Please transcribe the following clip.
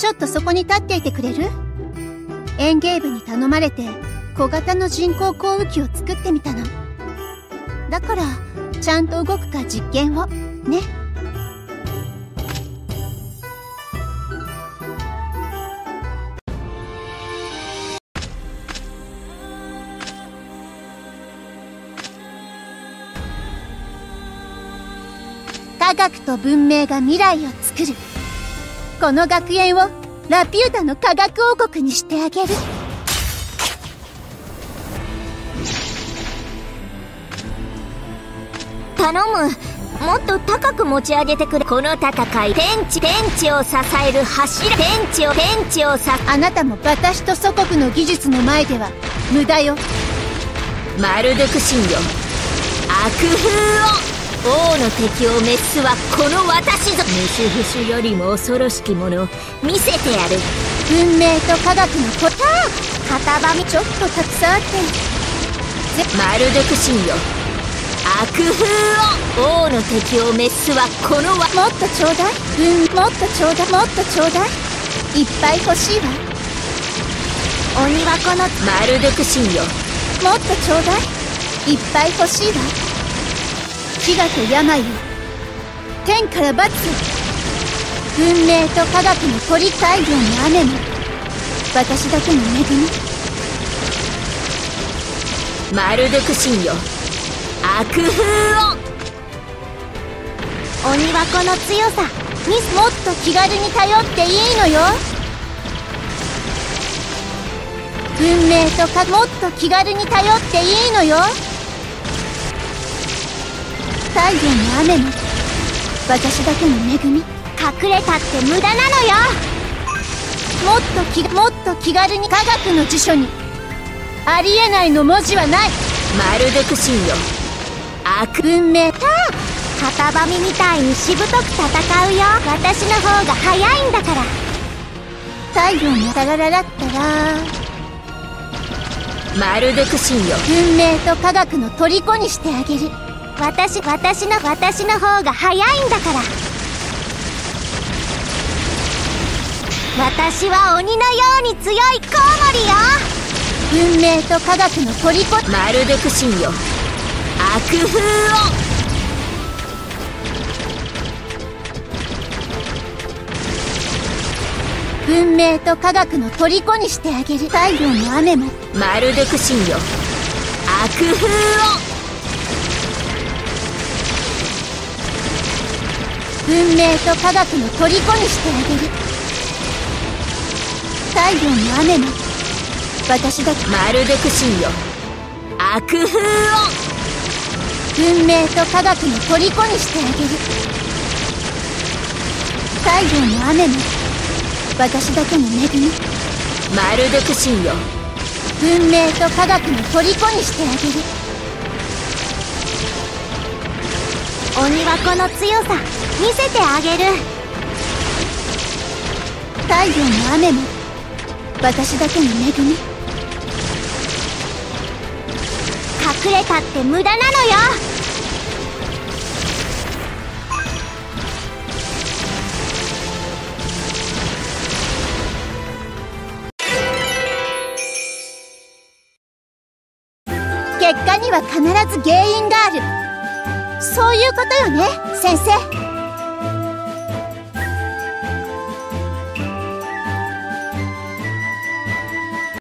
ちょっとそこに立っていてくれる？園芸部に頼まれて小型の人工降雨機を作ってみたの。だからちゃんと動くか実験をね。科学と文明が未来を作る。この学園をラピュータの科学王国にしてあげる。 頼む。もっと高く持ち上げてくれ。この戦い、天地を支える柱。天地をあなたも私と祖国の技術の前では無駄よ。 マルドク神よ、悪風を。王の敵を滅すはこの私ぞ。ムシュフシュよりも恐ろしきもの見せてやる。 文明と科学の型紙ちょっとたくさんあって。 マルドク神よ、悪風を。王の敵を滅すはこのもっとちょうだい。もっとちょうだい。もっとちょうだい。いっぱい欲しいわ。鬼はこのマルドク神よ、 もっとちょうだい。いっぱい欲しいわ。飢餓と病を天から罰。文明と科学の鳥大量の雨も私だけの恵み。 マルドク神よ、悪風を。 鬼はこの強さにもっと気軽に頼っていいのよ。文明とかもっと気軽に頼っていいのよ。太陽の雨も私だけの恵み。隠れたって無駄なのよ。もっと気軽に科学の辞書にありえないの文字はない。 マルドク神よ、悪文明型紙みたいにしぶとく戦うよ。私の方が早いんだから。太陽のタラララったらマルドク神よ、 文明と科学の虜にしてあげる。私の方が早いんだから。私は鬼のように強いコウモリよ。文明と科学の虜。 マルドク神よ、悪風を。 文明と科学の虜にしてあげる。太陽の雨もマルドク神よ、悪風を。 文明と科学の虜にしてあげる。太陽の雨も私だけ。 マルドク神よ、悪風を。 文明と科学の虜にしてあげる。太陽の雨も私だけの恵み。 マルドク神よ、 文明と科学の虜にしてあげる。鬼はこの強さ見せてあげる。太陽の雨も私だけの恵み。隠れたって無駄なのよ。結果には必ず原因がある。そういうことよね、先生。